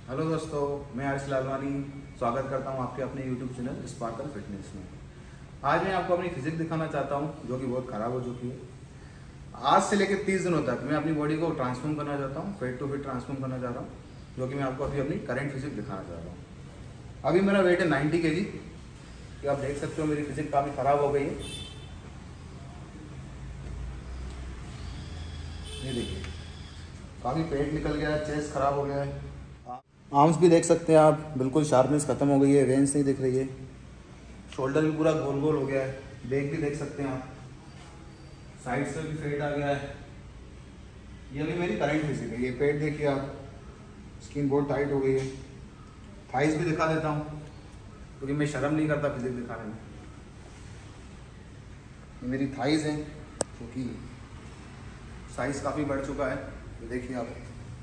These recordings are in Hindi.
हेलो दोस्तों, मैं आरिश लालवानी स्वागत करता हूं आपके अपने यूट्यूब चैनल स्पार्कल फिटनेस में। आज मैं आपको अपनी फिजिक दिखाना चाहता हूं जो कि बहुत ख़राब हो चुकी है। आज से लेकर 30 दिनों तक मैं अपनी बॉडी को ट्रांसफॉर्म करना चाहता हूं, फेट टू फिट ट्रांसफॉर्म करना चाह रहा हूं, जो कि मैं आपको अभी अपनी करंट फिजिक दिखाना चाह रहा हूँ। अभी मेरा वेट है 90 kg। कि आप देख सकते हो मेरी फिजिक काफ़ी ख़राब हो गई है। ये देखिए, काफ़ी पेट निकल गया है, चेस्ट खराब हो गया है। आर्म्स भी देख सकते हैं आप, बिल्कुल शार्पनेस खत्म हो गई है, वेन्स नहीं दिख रही है। शोल्डर भी पूरा गोल गोल हो गया है। बैक भी देख सकते हैं आप, साइड से भी फेट आ गया है। ये भी मेरी करंट फिजिक है। ये पेट देखिए आप, स्किन बहुत टाइट हो गई है। थाइस भी दिखा देता हूँ क्योंकि मैं शर्म नहीं करता फिजिक दिखाने में। ये मेरी थाइस हैं, क्योंकि साइज काफ़ी बढ़ चुका है। ये देखिए आप,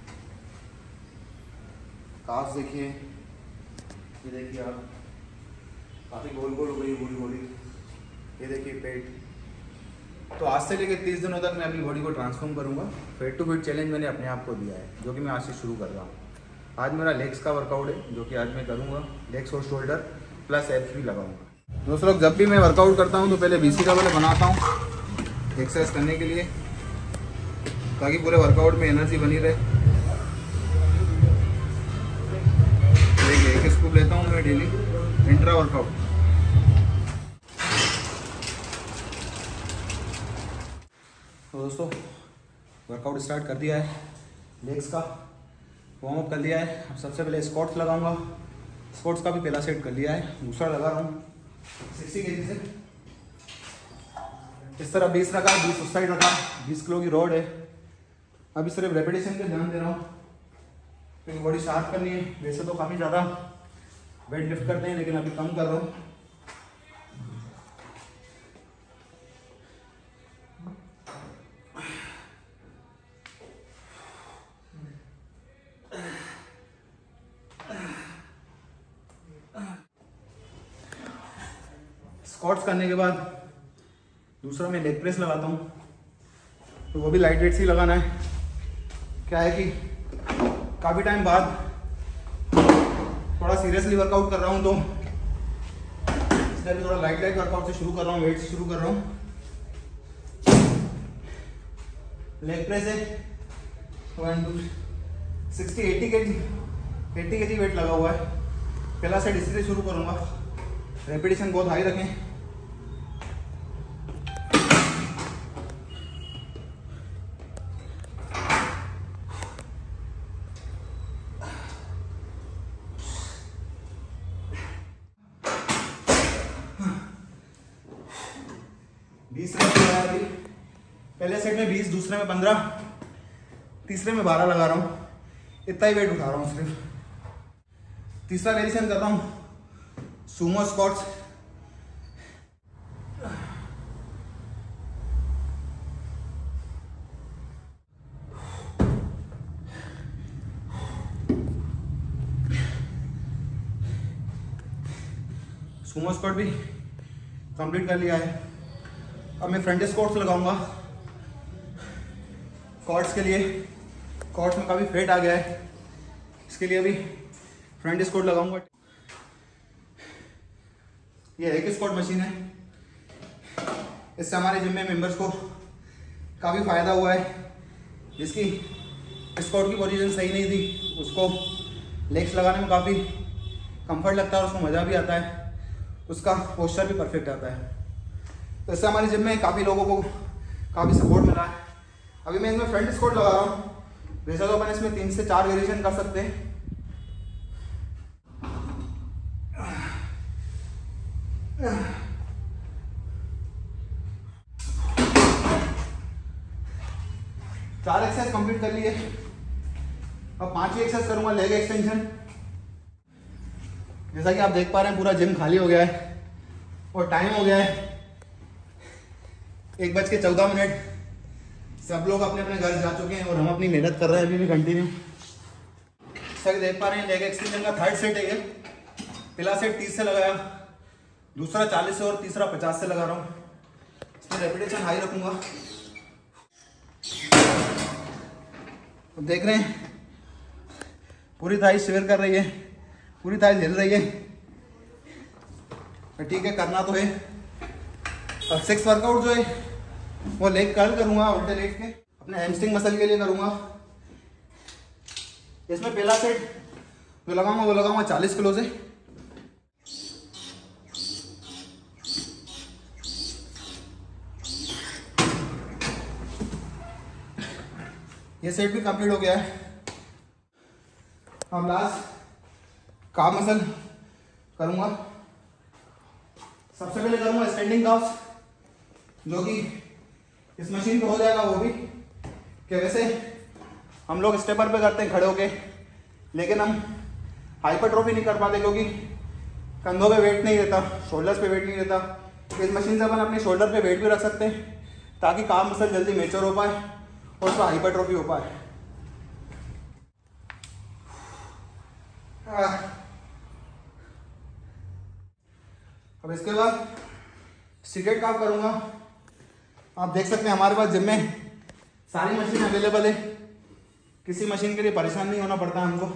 काफ देखिए, ये देखिए आप, काफ़ी गोल गोल हो गई है पूरी बॉडी। ये देखिए पेट। तो आज से लेकर 30 दिनों तक मैं अपनी बॉडी को ट्रांसफॉर्म करूंगा। फेट टू फिट चैलेंज मैंने अपने आप को दिया है, जो कि मैं आज से शुरू कर रहा हूँ। आज मेरा लेग्स का वर्कआउट है, जो कि आज मैं करूँगा। लेग्स और शोल्डर प्लस एब्स भी लगाऊंगा। दोस्तों लोग, जब भी मैं वर्कआउट करता हूँ तो पहले BC डबल बनाता हूँ एक्सरसाइज करने के लिए, ताकि पूरे वर्कआउट में एनर्जी बनी रहे। एक स्कूप लेता हूँ मैं डेली इंट्रा वर्कआउट। तो दोस्तों, वर्कआउट स्टार्ट कर दिया है, लेग्स का वार्म अप कर लिया है। अब सबसे पहले स्क्वाट्स लगाऊंगा। स्क्वाट्स का भी पहला सेट कर लिया है, दूसरा लगा रहा हूँ 60 kg से। इस तरह 20 रखा, 20 उस साइड रखा। 20 किलो की रॉड है। अभी सिर्फ रेपिटेशन पे ध्यान दे रहा हूँ, क्योंकि बॉडी शार्प करनी है। वैसे तो काफ़ी ज़्यादा वेट लिफ्ट करते हैं, लेकिन अभी कम कर रहा हूँ। स्क्वाट्स करने के बाद दूसरा मैं लेग प्रेस लगाता हूँ, तो वो भी लाइट वेट से ही लगाना है। क्या है कि काफ़ी टाइम बाद थोड़ा सीरियसली वर्कआउट कर रहा हूँ, तो इसलिए थोड़ा लाइट वर्कआउट से शुरू कर रहा हूँ, वेट से शुरू कर रहा हूँ। लेग प्रेस है 1 2 60 80 kg वेट लगा हुआ है। पहला सेट इसी से शुरू करूँगा। रेपिटेशन बहुत हाई रखें। पहले सेट में 20, दूसरे में 15, तीसरे में 12 लगा रहा हूँ। इतना ही वेट उठा रहा हूँ सिर्फ। तीसरा वेरिएशन कर रहा हूँ सुमो स्क्वाट्स। सुमो स्क्वाट भी कंप्लीट कर लिया है। अब मैं फ्रंट स्क्वाट्स लगाऊंगा। क्वाड्स के लिए, क्वाड्स में काफ़ी फेट आ गया है, इसके लिए अभी फ्रंट स्क्वाट लगाऊंगा। ये एक स्क्वाट मशीन है। इससे हमारे जिम में मेंबर्स को काफ़ी फ़ायदा हुआ है। जिसकी स्क्वाट की पोजीशन सही नहीं थी, उसको लेग्स लगाने में काफ़ी कंफर्ट लगता है और उसको मज़ा भी आता है। उसका पोस्चर भी परफेक्ट आता है। तो इससे हमारे जिम में काफ़ी लोगों को काफ़ी सपोर्ट मिला है। अभी मैं इसमें फ्रंट स्क्वाट लगा रहा हूँ। वैसे तो अपन इसमें 3 से 4 वेरिएशन कर सकते हैं। चार एक्सरसाइज कंप्लीट कर लिए। अब 5वीं एक्सरसाइज करूंगा लेग एक्सटेंशन। जैसा कि आप देख पा रहे हैं, पूरा जिम खाली हो गया है और टाइम हो गया है 1:14। सब लोग अपने अपने घर जा चुके हैं और हम अपनी मेहनत कर रहे हैं अभी भी कंटिन्यू। जैसा कि देख पा रहे हैं, लेग एक्सटेंशन का थर्ड सेट है ये। पहला सेट 30 से लगाया, दूसरा 40 से और तीसरा 50 से लगा रहा हूँ। इसमें रेपिटेशन हाई रखूंगा। अब देख रहे हैं पूरी थाई शेयर कर रही है, पूरी थाई हिल रही है। ठीक है, करना तो है। अब 6 वर्कआउट जो है वो लेग कर्ल करूँगा उल्टे लेग के, अपने हैमस्ट्रिंग मसल के लिए करूँगा। इसमें पहला सेट जो लगाऊंगा वो लगाऊंगा 40 किलो से। ये सेट भी कंप्लीट हो गया है। अब लास्ट काफ मसल करूंगा। सबसे पहले करूंगा स्टैंडिंग काफ्स, जो कि इस मशीन पे हो जाएगा। वो भी कि वैसे हम लोग स्टेपर पे करते हैं खड़े होके, लेकिन हम हाइपरट्रोफी नहीं कर पाते क्योंकि कंधों पे वेट नहीं रहता, शोल्डर्स पे वेट नहीं रहता। इस मशीन से अपन अपने शोल्डर पे वेट भी रख सकते हैं ताकि काफ मसल जल्दी मैच्योर हो पाए और उसका हाइपरट्रोफी हो पाए। अब इसके बाद सिगरेट काफ करूंगा। आप देख सकते हैं हमारे पास जिम में सारी मशीन अवेलेबल है, किसी मशीन के लिए परेशान नहीं होना पड़ता हमको।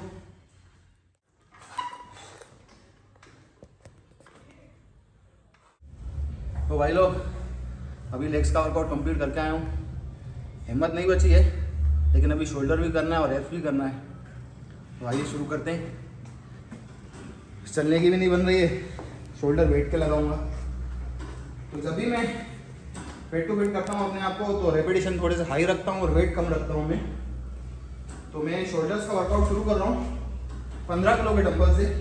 तो भाई लोग अभी लेग्स का वर्कआउट कंप्लीट करके आया हूँ। हिम्मत नहीं बची है, लेकिन अभी शोल्डर भी करना है और एब्स भी करना है। तो आइए शुरू करते हैं। चलने की भी नहीं बन रही है, शोल्डर वेट के लगाऊंगा। तो जब भी मैं वेट टू वेट करता हूँ अपने आप को, तो रेपिटेशन थोड़े से हाई रखता हूँ और वेट कम रखता हूँ मैं। तो मैं शोल्डर्स का वर्कआउट शुरू कर रहा हूँ 15 किलो के डंबल से।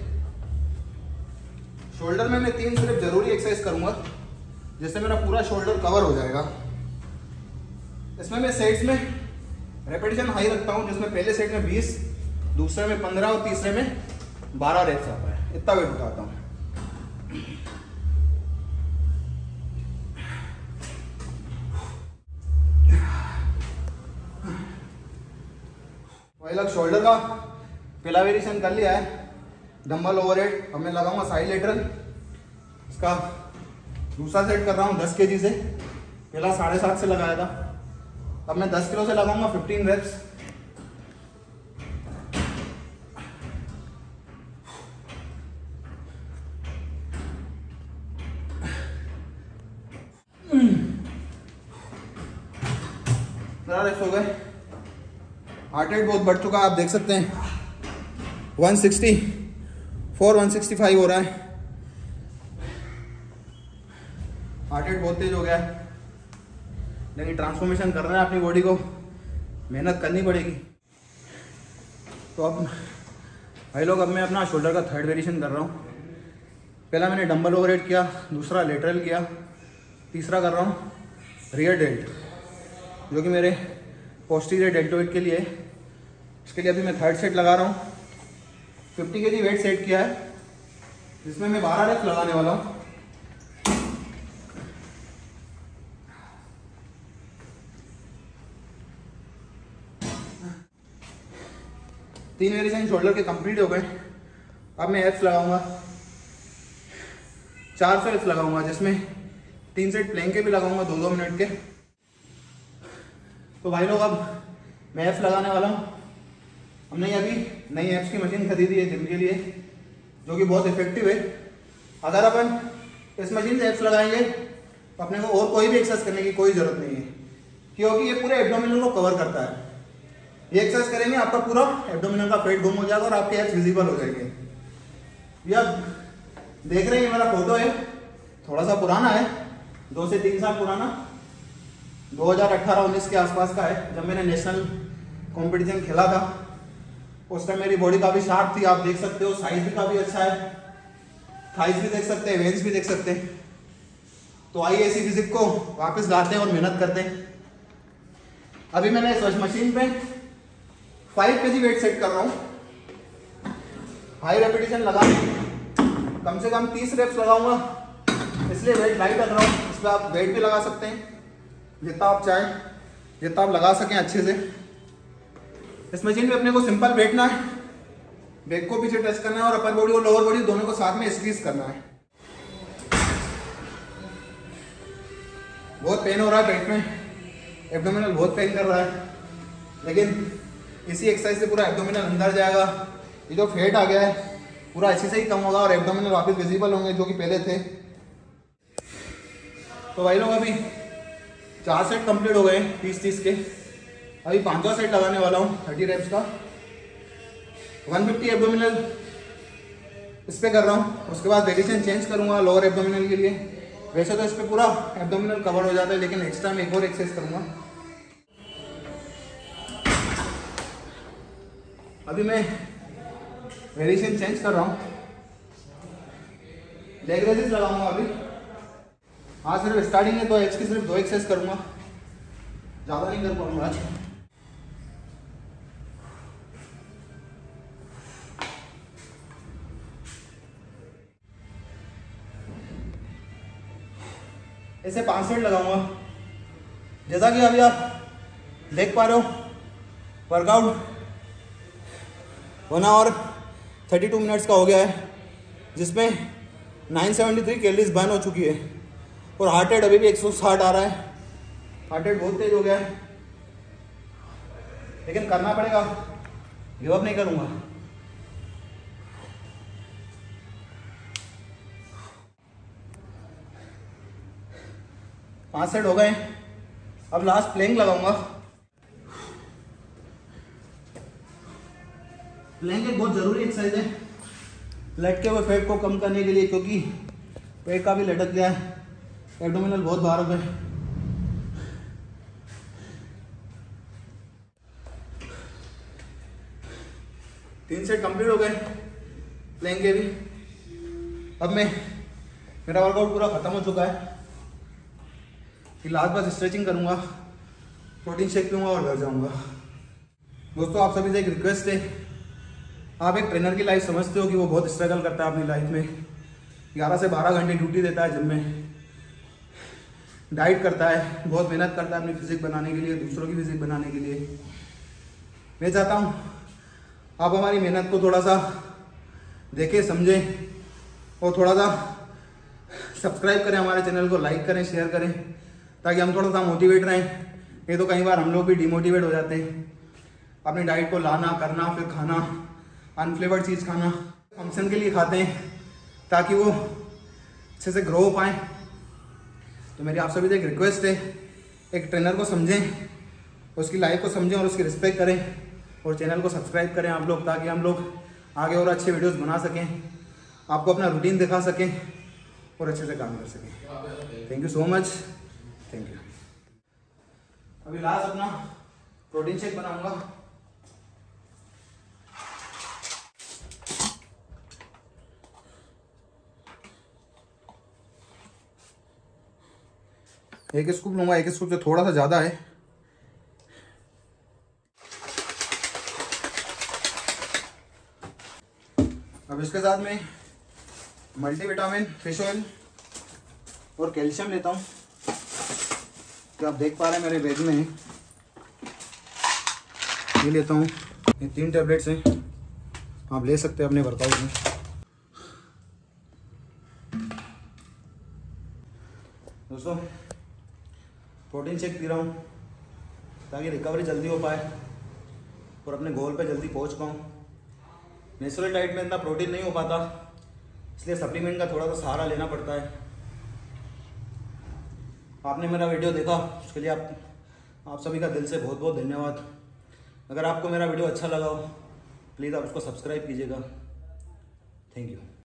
शोल्डर में मैं 3 सिर्फ जरूरी एक्सरसाइज करूँगा जिससे मेरा पूरा शोल्डर कवर हो जाएगा। इसमें मैं सेट्स में रेपिटेशन हाई रखता हूँ, जिसमें पहले सेट में 20, दूसरे में 15 और तीसरे में 12 रेप्स आता है। इतना वेट उठाता हूँ। वही लग शोल्डर का पहला वेरिएशन कर लिया है, डंबल ओवरहेड। अब मैं लगाऊंगा साइड लेटरल। इसका दूसरा सेट कर रहा हूँ 10 kg से। पहला 7.5 से लगाया था, अब मैं 10 किलो से लगाऊंगा 15 रेप्स। रेप्स हो गए। हार्ट रेट बहुत बढ़ चुका है, आप देख सकते हैं 164 165 हो रहा है। हार्ट रेट बहुत तेज हो गया है, लेकिन ट्रांसफॉर्मेशन करना है अपनी बॉडी को, मेहनत करनी पड़ेगी। तो अब भाई लोग, अब मैं अपना शोल्डर का थर्ड वेरिएशन कर रहा हूँ। पहला मैंने डंबल ओवरहेड किया, दूसरा लेटरल किया, तीसरा कर रहा हूँ रियर डेल्ट, जो कि मेरे पोस्टीरियर डेल्टोइड के लिए है। इसके लिए अभी मैं थर्ड सेट लगा रहा हूँ। 50 kg वेट सेट किया है, जिसमें मैं 12 रेप्स लगाने वाला हूँ। तीन वेरिएशन शोल्डर के कंप्लीट हो गए। अब मैं एप्स लगाऊंगा, 400 एप्स लगाऊंगा, जिसमें 3 सेट प्लैंक के भी लगाऊंगा 2-2 मिनट के। तो भाई लोग, अब मैं एप्स लगाने वाला हूँ। हमने अभी नई एप्स की मशीन खरीदी है जिम के लिए, जो कि बहुत इफेक्टिव है। अगर अपन इस मशीन से एप्स लगाएंगे तो अपने को और कोई भी एक्सरसाइज करने की कोई जरूरत नहीं है, क्योंकि ये पूरे एब्डोमिनल को कवर करता है। ये एक्सरसाइज करेंगे आपका पूरा एब्डोमिनल का पेट गुम हो जाएगा और आपके एप्स विजिबल हो जाएंगे। ये आप देख रहे हैं, मेरा फोटो है, थोड़ा सा पुराना है, 2 से 3 साल पुराना, 2018-19 के आसपास का है, जब मैंने नेशनल कंपटीशन खेला था। उस टाइम मेरी बॉडी काफी शार्प थी, आप देख सकते हो। साइज भी काफी अच्छा है, थाइस भी देख सकते हैं, वेन्स भी देख सकते हैं। तो आइए इसी फिजिक को वापस लाते हैं और मेहनत करते हैं। अभी मैंने इस मशीन पे 5 kg वेट सेट कर रहा हूँ। हाई रेपिटेशन लगा, कम से कम 30 रेप्स लगाऊंगा, इसलिए वेट लाइट रख रहा हूँ। इस पर आप वेट भी लगा सकते हैं जितना आप चाहें, जितना आप लगा सकें अच्छे से। इस मशीन में अपने को सिंपल बैठना है, बैक को पीछे टच करना है और अपर बॉडी और लोअर बॉडी दोनों को साथ में स्क्वीज करना है। बहुत पेन हो रहा है पेट में, एब्डोमिनल बहुत पेन कर रहा है, लेकिन इसी एक्सरसाइज से पूरा एब्डोमिनल अंदर जाएगा, ये जो फैट आ गया है पूरा इसी से ही कम होगा और एब्डोमिनल वापस विजिबल होंगे जो कि पहले थे। तो भाई लोग अभी 4 सेट कंप्लीट हो गए 30-30 के। अभी 5वां सेट लगाने वाला हूँ 30 रेप्स का। 150 एब्डोमिनल इस पे कर रहा हूँ, उसके बाद वेरिएशन चेंज करूँगा लोअर एब्डोमिनल के लिए। वैसे तो इस पे पूरा एब्डोमिनल कवर हो जाता है, लेकिन एक्स्ट्रा में एक और एक्सरसाइज करूँगा। अभी मैं वेरिएशन चेंज कर रहा हूँ, लेग रेजेस लगाऊंगा अभी। हाँ सिर्फ स्टार्टिंग है, 2 एच की सिर्फ 2 एक्सरसाइज करूँगा, ज़्यादा नहीं कर पाऊँगा आज। ऐसे 5 सेट लगाऊंगा। जैसा कि अभी आप देख पा रहे हो वर्कआउट 1 आवर 32 मिनट्स का हो गया है, जिसमें 973 कैलोरीज बर्न हो चुकी है और हार्ट रेट अभी भी 160 आ रहा है। हार्ट रेट बहुत तेज हो गया है, लेकिन करना पड़ेगा, गिव अप नहीं करूँगा। पाँच सेट हो गए। अब लास्ट प्लैंक लगाऊंगा। प्लैंक एक बहुत ज़रूरी एक्सरसाइज है लटके हुए फैट को कम करने के लिए, क्योंकि पेट का भी लटक गया है, एब्डोमिनल बहुत बाहर हो गए। तीन सेट कंप्लीट हो गए प्लैंक के भी। अब मेरा वर्कआउट पूरा खत्म हो चुका है। लास्ट बस स्ट्रेचिंग करूंगा, प्रोटीन शेक पीऊँगा और घर जाऊंगा। दोस्तों आप सभी से एक रिक्वेस्ट है, आप एक ट्रेनर की लाइफ समझते हो कि वो बहुत स्ट्रगल करता है अपनी लाइफ में, 11 से 12 घंटे ड्यूटी देता है जिम में, डाइट करता है, बहुत मेहनत करता है अपनी फिजिक बनाने के लिए, दूसरों की फिजिक बनाने के लिए। मैं चाहता हूँ आप हमारी मेहनत को थोड़ा सा देखें, समझें और थोड़ा सा सब्सक्राइब करें, हमारे चैनल को लाइक करें, शेयर करें, ताकि हम थोड़ा सा मोटिवेट रहें। नहीं तो कई बार हम लोग भी डिमोटिवेट हो जाते हैं। अपनी डाइट को लाना करना, फिर खाना अनफ्लेवर्ड चीज़ खाना, फंक्शन के लिए खाते हैं ताकि वो अच्छे से ग्रो हो पाएँ। तो मेरी आप सभी से एक रिक्वेस्ट है, एक ट्रेनर को समझें, उसकी लाइफ को समझें और उसकी रिस्पेक्ट करें और चैनल को सब्सक्राइब करें आप लोग, ताकि हम लोग आगे और अच्छे वीडियोस बना सकें, आपको अपना रूटीन दिखा सकें और अच्छे से काम कर सकें। Thank you so much, thank you. अभी लास्ट अपना प्रोटीन शेक बनाऊंगा। एक स्कूप लूंगा, एक स्कूप से थोड़ा सा ज़्यादा है। अब इसके साथ में मल्टीविटामिन, फिश ऑयल और कैल्शियम लेता हूँ, जो आप देख पा रहे हैं मेरे बैग में है। ये लेता हूँ, ये 3 टैबलेट्स हैं, आप ले सकते हैं अपने वर्कआउट में। दोस्तों प्रोटीन शेक पी रहा हूँ ताकि रिकवरी जल्दी हो पाए और अपने गोल पे जल्दी पहुँच पाऊँ। नेचुरल डाइट में इतना प्रोटीन नहीं हो पाता, इसलिए सप्लीमेंट का थोड़ा सा सहारा लेना पड़ता है। आपने मेरा वीडियो देखा, उसके लिए आप सभी का दिल से बहुत बहुत धन्यवाद। अगर आपको मेरा वीडियो अच्छा लगा हो, प्लीज़ आप उसको सब्सक्राइब कीजिएगा। Thank you.